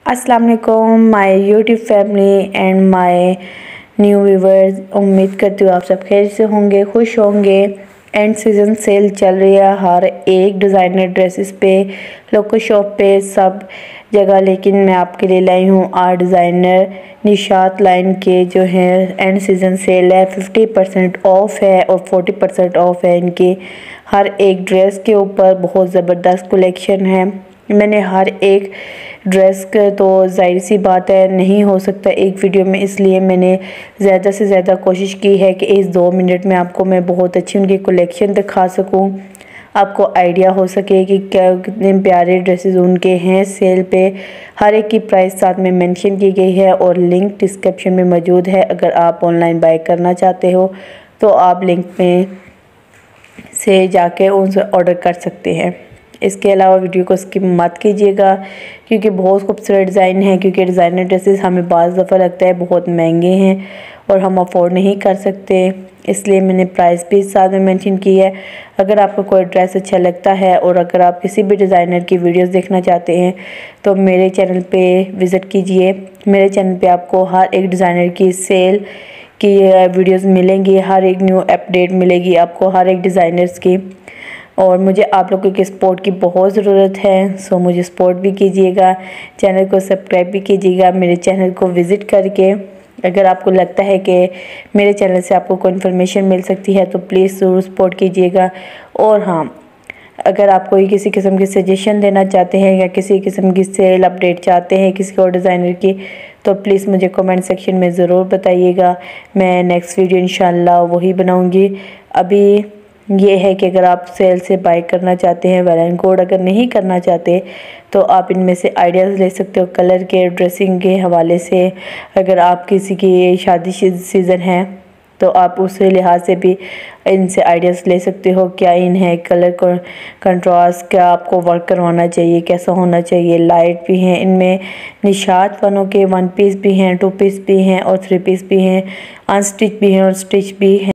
अस्सलाम वालेकुम my YouTube family and my new viewers. उम्मीद करती हूँ आप सब खैर से होंगे, खुश होंगे। एंड सीज़न सेल चल रही है हर एक डिज़ाइनर ड्रेसेस पे, लोकल शॉप पे, सब जगह। लेकिन मैं आपके लिए लाई हूँ आर्ट डिज़ाइनर निशात लाइन के जो है एंड सीज़न सेल है। 50% ऑफ है और 40% ऑफ है इनके हर एक ड्रेस के ऊपर। बहुत ज़बरदस्त कलेक्शन है। मैंने हर एक ड्रेस का तो जाहिर सी बात है नहीं हो सकता एक वीडियो में, इसलिए मैंने ज़्यादा से ज़्यादा कोशिश की है कि इस 2 मिनट में आपको मैं बहुत अच्छी उनकी कलेक्शन दिखा सकूं, आपको आइडिया हो सके कि क्या कितने प्यारे ड्रेसेस उनके हैं सेल पे। हर एक की प्राइस साथ में मेंशन की गई है और लिंक डिस्क्रिप्शन में मौजूद है। अगर आप ऑनलाइन बाय करना चाहते हो तो आप लिंक में से जाके उनसे ऑर्डर कर सकते हैं। इसके अलावा वीडियो को स्किप मत कीजिएगा क्योंकि बहुत खूबसूरत डिज़ाइन है। क्योंकि डिज़ाइनर ड्रेसेस हमें बाज़ दफ़ा लगता है बहुत महंगे हैं और हम अफोर्ड नहीं कर सकते, इसलिए मैंने प्राइस भी साथ में मेंशन की है। अगर आपको कोई ड्रेस अच्छा लगता है और अगर आप किसी भी डिज़ाइनर की वीडियोस देखना चाहते हैं तो मेरे चैनल पे विज़िट कीजिए। मेरे चैनल पे आपको हर एक डिज़ाइनर की सेल की वीडियोस मिलेंगी, हर एक न्यू अपडेट मिलेगी आपको हर एक डिज़ाइनर्स की। और मुझे आप लोगों के सपोर्ट की बहुत ज़रूरत है, सो मुझे सपोर्ट भी कीजिएगा, चैनल को सब्सक्राइब भी कीजिएगा मेरे चैनल को विज़िट करके। अगर आपको लगता है कि मेरे चैनल से आपको कोई इन्फॉर्मेशन मिल सकती है तो प्लीज़ ज़रूर सपोर्ट कीजिएगा। और हाँ, अगर आप कोई किसी किस्म की सजेशन देना चाहते हैं या किसी किस्म की सेल अपडेट चाहते हैं किसी और डिज़ाइनर की तो प्लीज़ मुझे कमेंट सेक्शन में ज़रूर बताइएगा। मैं नेक्स्ट वीडियो इंशाल्लाह वही बनाऊंगी। अभी ये है कि अगर आप सेल से बाय करना चाहते हैं, वेल एंड गुड। अगर नहीं करना चाहते तो आप इनमें से आइडियाज़ ले सकते हो कलर के, ड्रेसिंग के हवाले से। अगर आप किसी की शादी सीज़न है तो आप उस लिहाज से भी इनसे आइडियाज़ ले सकते हो। क्या इन्हें कलर को कंट्रास्ट क्या आपको वर्क करवाना चाहिए, कैसा होना चाहिए। लाइट भी हैं इनमें, निशात वालों के 1 पीस भी हैं, 2 पीस भी हैं और 3 पीस भी हैं, अनस्टिच भी हैं और स्टिच भी हैं।